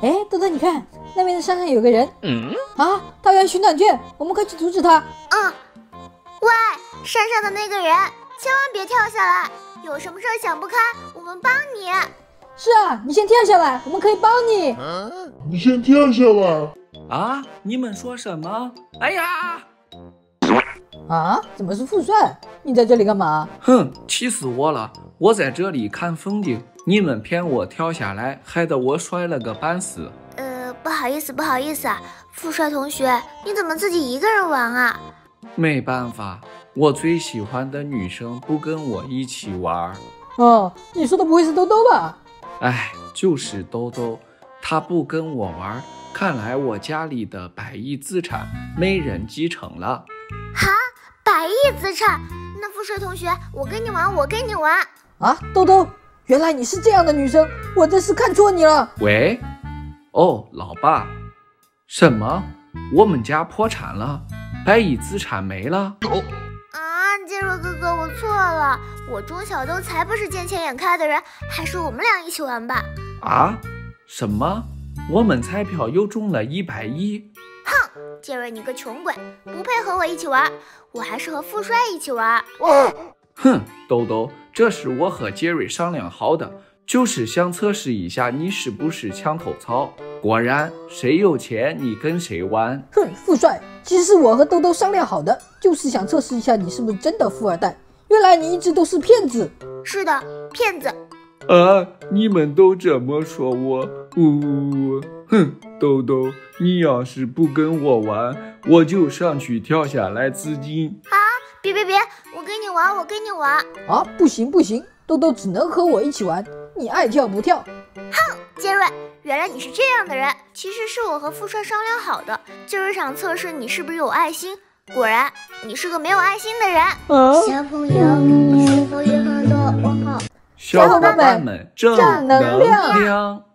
哎，豆豆，你看那边的山上有个人。啊，他要取暖券，我们快去阻止他。 喂，山上的那个人，千万别跳下来，有什么事想不开，我们帮你。 是啊，你先跳下来，我们可以帮你。 你先跳下来。 啊！你们说什么？哎呀！ 啊，怎么是富帅？你在这里干嘛？ 哼，气死我了！我在这里看风景，你们骗我跳下来，害得我摔了个半死。 不好意思啊，富帅同学，你怎么自己一个人玩啊？ 没办法，我最喜欢的女生不跟我一起玩。 哦，你说的不会是兜兜吧？ 哎，就是兜兜，她不跟我玩，看来我家里的100亿资产没人继承了。 哈，100亿资产？那富帅同学，我跟你玩。 啊，兜兜，原来你是这样的女生，我真是看错你了。 喂，哦，老爸，什么？我们家破产了，100亿资产没了？ 杰瑞哥哥，我错了，我钟小豆才不是见钱眼开的人，还是我们俩一起玩吧。 啊？什么？我们彩票又中了100亿？ 哼，杰瑞你个穷鬼，不配和我一起玩，我还是和富帅一起玩。 哼，兜兜，这是我和杰瑞商量好的，就是想测试一下你是不是墙头草。果然，谁有钱你跟谁玩。 哼，富帅，其实是我和兜兜商量好的，就是想测试一下你是不是真的富二代。原来你一直都是骗子。 是的，骗子。 啊！你们都这么说我，哼，兜兜，你要是不跟我玩，我就上去跳下来自尽。 啊！别，我跟你玩。 啊，不行，兜兜只能和我一起玩，你爱跳不跳。 哼，杰瑞，原来你是这样的人，其实是我和富帅商量好的，就是想测试你是不是有爱心。果然，你是个没有爱心的人。 小朋友是否有很多问号？ 小伙伴们，正能量。